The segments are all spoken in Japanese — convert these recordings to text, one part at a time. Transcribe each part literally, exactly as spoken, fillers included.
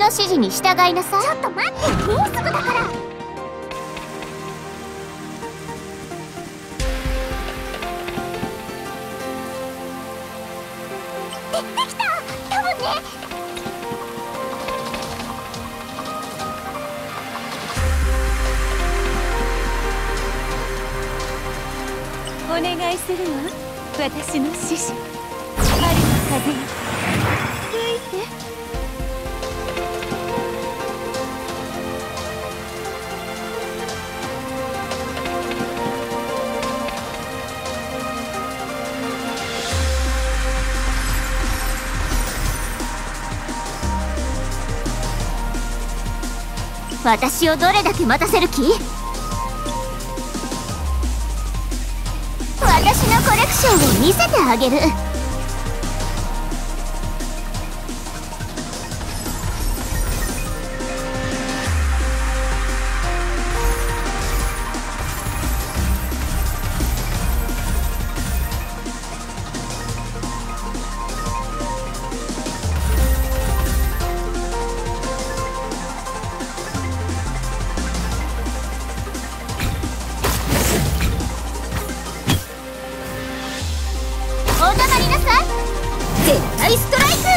指示に従いなさい。ちょっと待って、もうすぐだから。で、できた。多分ね。 お願いするわ、私の師匠。春の風よ、吹いて。 私をどれだけ待たせる気？私のコレクションを見せてあげる。絶対ストライク！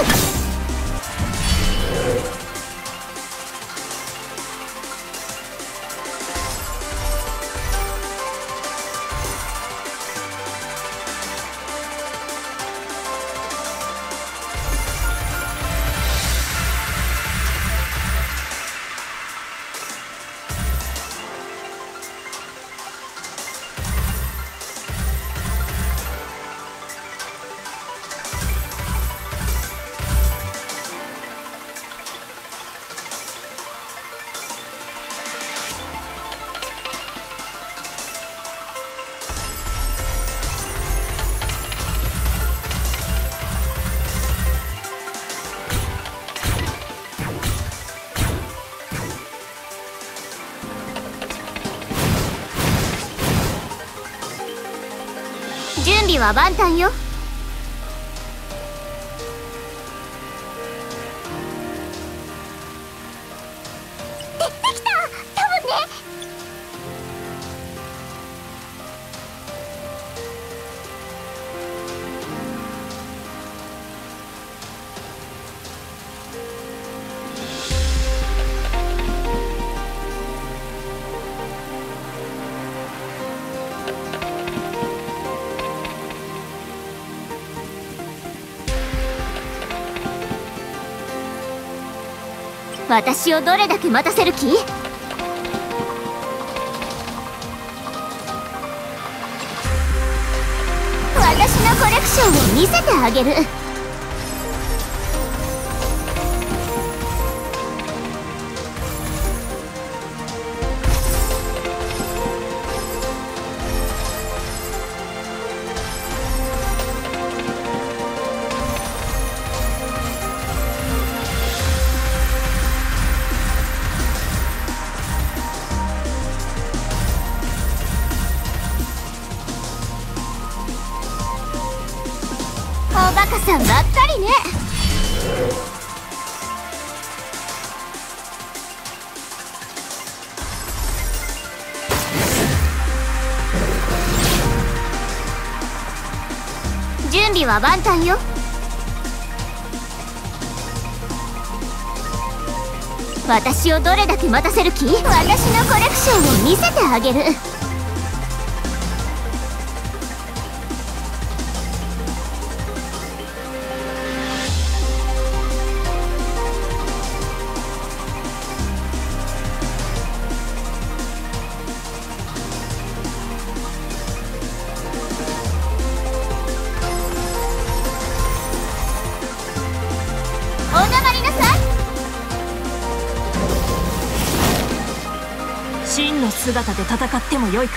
準備は万端よ。で、できた！多分ね。私をどれだけ待たせる気？私のコレクションを見せてあげる。おバカさんばっかりね。準備は万端よ。私をどれだけ待たせる気？私のコレクションを見せてあげる。お黙りなさい。 真の姿で戦ってもよいか？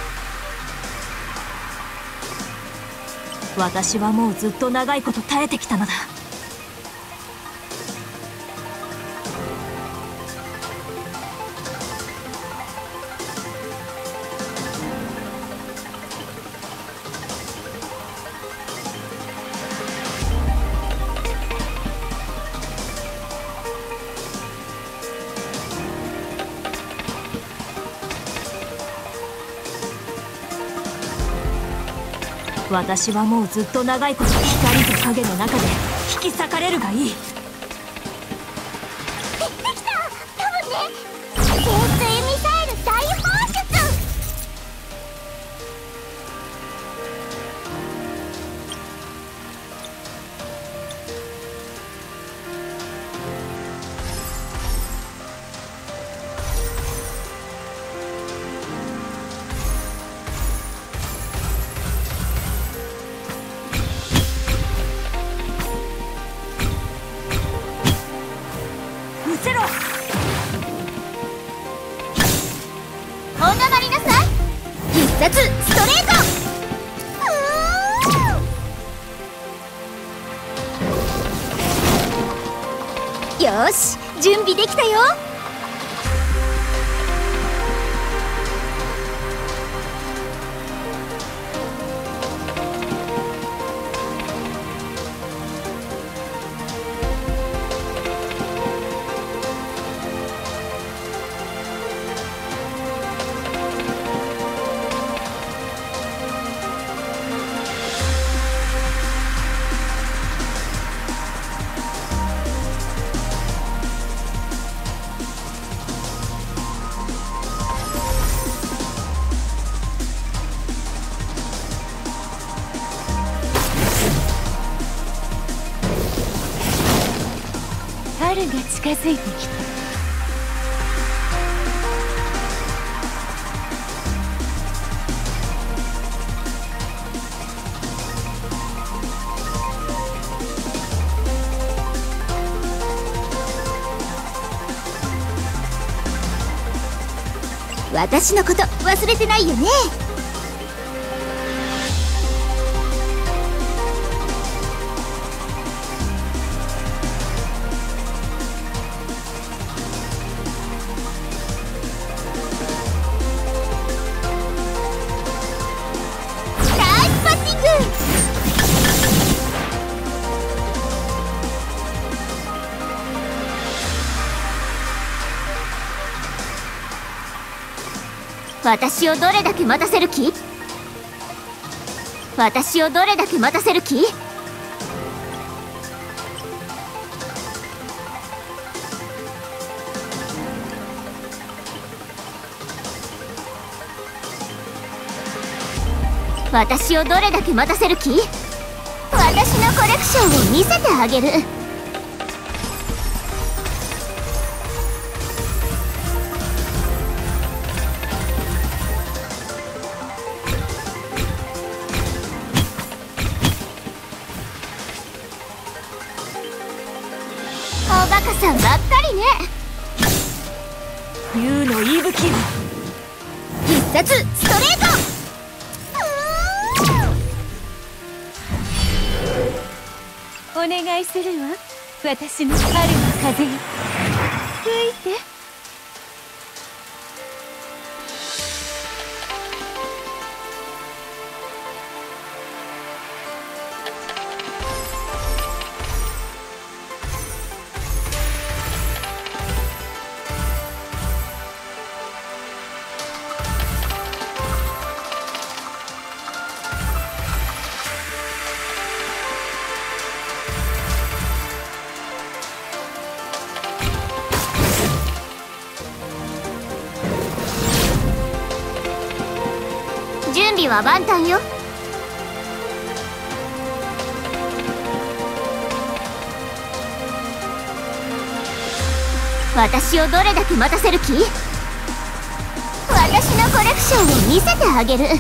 私はもうずっと長いこと耐えてきたのだ。 私はもうずっと長いこと光と影の中で引き裂かれるがいい。 できた、多分ね。潜水ミサイル大放出。 見せろ。 お黙りなさい。必殺ストレート。うーよーし、準備できたよ。 春が近づいてきた。 私のこと忘れてないよね。私をどれだけ待たせる気？私をどれだけ待たせる気？私をどれだけ待たせる気？私のコレクションを見せてあげる。おバカさんばっかりね。 竜の息吹を。 必殺ストレート。 お願いするわ。私の春の風よ、吹いて。 準備は万端よ。私をどれだけ待たせる気？私のコレクションを見せてあげる。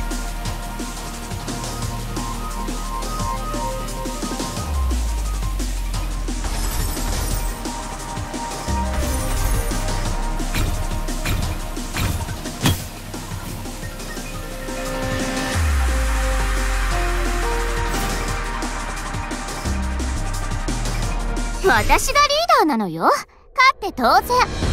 私がリーダーなのよ。勝って当然。